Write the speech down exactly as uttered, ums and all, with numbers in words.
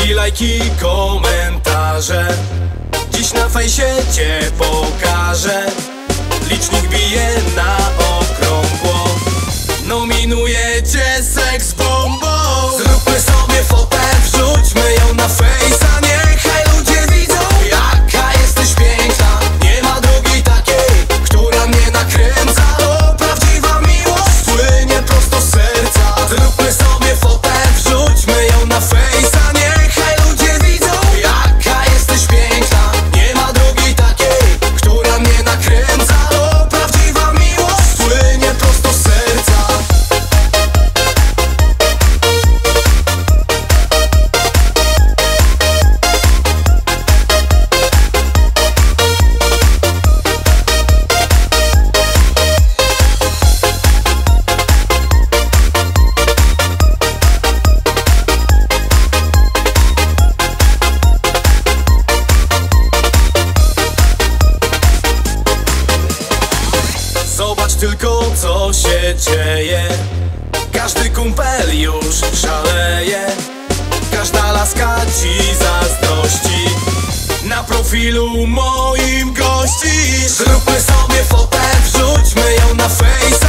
Subiki, lajki, komentarze. Dziś na fejsie cię pokażę. Licznik bije na okrągło. Nominuję cię seks bombą. Zróbmy sobie fotę, wrzućmy ją na fejsa. Niechaj ludzie widzą, jaka jesteś piękna. Nie ma drugiej takiej, która mnie nakręca. To prawdziwa miłość, płynie prosto z serca. Zróbmy sobie fotę, wrzućmy ją na fejsa. Niechaj ludzie widzą, jaka jesteś piękna. Nie ma drugiej takiej, która mnie nakręca. To prawdziwa miłość, płynie prosto z serca. Zobacz tylko, co się dzieje. Każdy kumpel już szaleje. Każda laska ci zazdrości. Na profilu moim gościsz. Zróbmy sobie fotę, wrzućmy ją na fejsa.